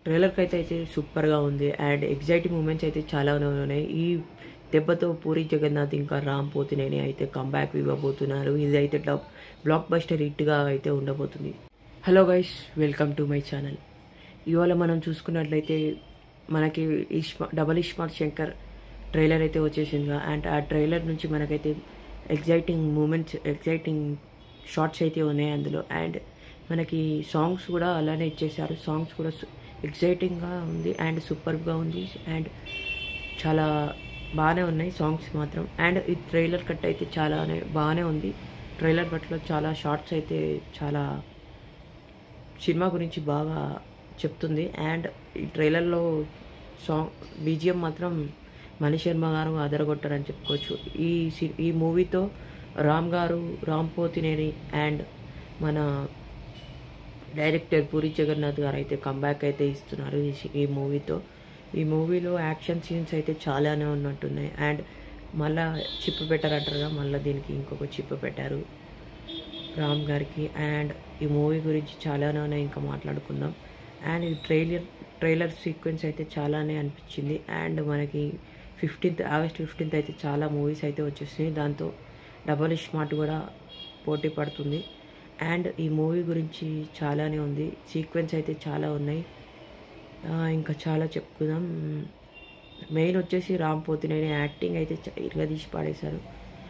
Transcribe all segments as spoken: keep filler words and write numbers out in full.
ట్రైలర్కి అయితే అయితే సూపర్గా ఉంది అండ్ ఎగ్జైటింగ్ మూమెంట్స్ అయితే చాలానే ఉన్నాయి. ఈ దెబ్బతో పూరి జగన్నాథ్ ఇంకా రామ్ పోతినేని అయితే కంబ్యాక్ ఇవ్వబోతున్నారు. ఇది అయితే టాప్ బ్లాక్ బస్టర్ హిట్గా అయితే ఉండబోతుంది. Hello guys, welcome to my channel. ఇవాళ మనం చూసుకున్నట్లయితే మనకి ఇష్మా డబల్ ఇస్మార్ట్ శంకర్ ట్రైలర్ అయితే వచ్చేసిందిగా. అండ్ ఆ ట్రైలర్ నుంచి మనకైతే ఎగ్జైటింగ్ మూమెంట్స్ ఎగ్జైటింగ్ షార్ట్స్ అయితే ఉన్నాయి అందులో. అండ్ మనకి సాంగ్స్ కూడా అలానే ఇచ్చేసారు. సాంగ్స్ కూడా ఎగ్జైటింగ్గా ఉంది అండ్ సూపర్గా ఉంది అండ్ చాలా బాగానే ఉన్నాయి సాంగ్స్ మాత్రం. అండ్ ఈ ట్రైలర్ కట్ అయితే చాలానే బాగానే ఉంది. ట్రైలర్ కట్లో చాలా షార్ట్స్ అయితే చాలా సినిమా గురించి బాగా చెప్తుంది. అండ్ ఈ ట్రైలర్లో సాంగ్ బీజిఎం మాత్రం మణి శర్మ గారు అదరగొట్టారని చెప్పుకోవచ్చు. ఈ ఈ మూవీతో రామ్ గారు, రామ్ పోతినేని అండ్ మన డైరెక్టర్ పూరి జగన్నాథ్ గారు అయితే కంబ్యాక్ అయితే ఇస్తున్నారు ఈ మూవీతో. ఈ మూవీలో యాక్షన్ సీన్స్ అయితే చాలానే ఉన్నట్టున్నాయి. అండ్ మళ్ళా చిప్పు పెట్టారంటారుగా, మళ్ళీ దీనికి ఇంకొక చిప్పు పెట్టారు రామ్ గారికి. అండ్ ఈ మూవీ గురించి చాలానే ఇంకా మాట్లాడుకుందాం. అండ్ ఈ ట్రైలర్ ట్రైలర్ సీక్వెన్స్ అయితే చాలానే అనిపించింది. అండ్ మనకి ఫిఫ్టీన్త్ ఆగస్ట్ ఫిఫ్టీన్త్ అయితే చాలా మూవీస్ అయితే వచ్చేసినాయి. దాంతో డబల్ స్మార్ట్ కూడా పోటీ పడుతుంది. అండ్ ఈ మూవీ గురించి చాలానే ఉంది. సీక్వెన్స్ అయితే చాలా ఉన్నాయి, ఇంకా చాలా చెప్పుకుందాం. మెయిన్ వచ్చేసి రామ్ పోతినేని యాక్టింగ్ అయితే ఇరగదీసి పాడేశారు.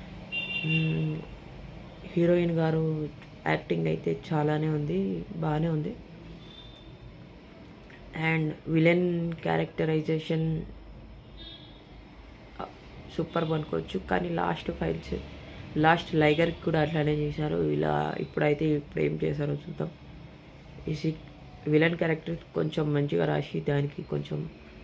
హీరోయిన్ గారు యాక్టింగ్ అయితే చాలానే ఉంది, బాగానే ఉంది. అండ్ విలన్ క్యారెక్టరైజేషన్ సూపర్ అనుకోవచ్చు. కానీ లాస్ట్ ఫైల్స్ లాస్ట్ లైగర్కి కూడా అట్లానే చేశారు. ఇలా ఇప్పుడైతే ఇప్పుడు ఏం చేశారో చూద్దాం. ఈ విలన్ క్యారెక్టర్ కొంచెం మంచిగా రాసి దానికి కొంచెం